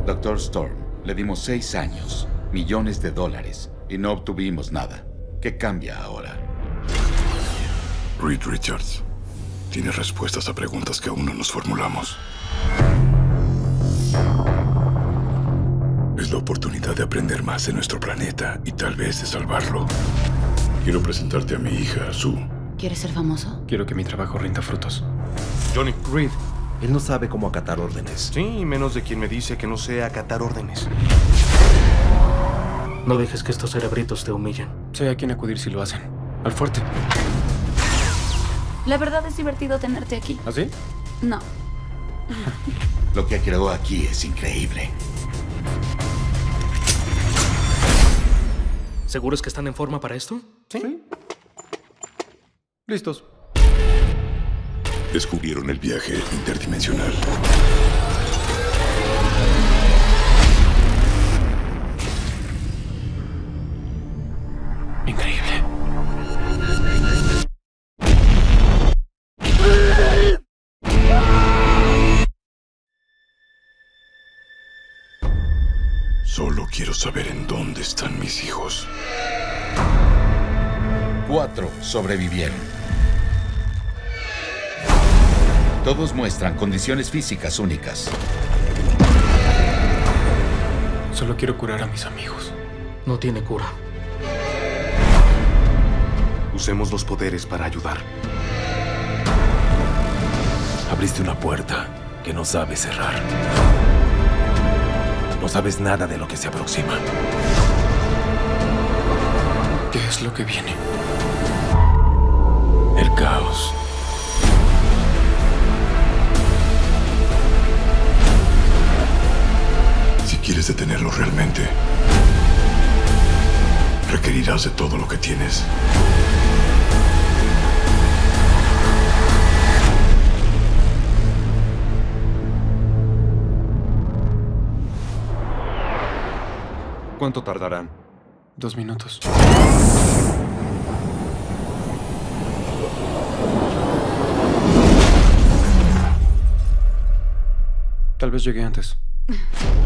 Doctor Storm, le dimos 6 años, millones de dólares, y no obtuvimos nada. ¿Qué cambia ahora? Reed Richards tiene respuestas a preguntas que aún no nos formulamos. Es la oportunidad de aprender más de nuestro planeta y tal vez de salvarlo. Quiero presentarte a mi hija, Sue. ¿Quieres ser famoso? Quiero que mi trabajo rinda frutos. Johnny. Reed, él no sabe cómo acatar órdenes. Sí, menos de quien me dice que no sé acatar órdenes. No dejes que estos cerebritos te humillen. Sé a quién acudir si lo hacen. Al fuerte. La verdad es divertido tenerte aquí. ¿Ah, sí? No. Lo que creó aquí es increíble. ¿Seguros que están en forma para esto? Sí. Listos. Descubrieron el viaje interdimensional. Increíble. Solo quiero saber en dónde están mis hijos. 4 sobrevivieron. Todos muestran condiciones físicas únicas. Solo quiero curar a mis amigos. No tiene cura. Usemos los poderes para ayudar. Abriste una puerta que no sabes cerrar. No sabes nada de lo que se aproxima. ¿Qué es lo que viene? El caos. Si quieres detenerlo realmente, requerirás de todo lo que tienes. ¿Cuánto tardarán? 2 minutos. Tal vez llegue antes.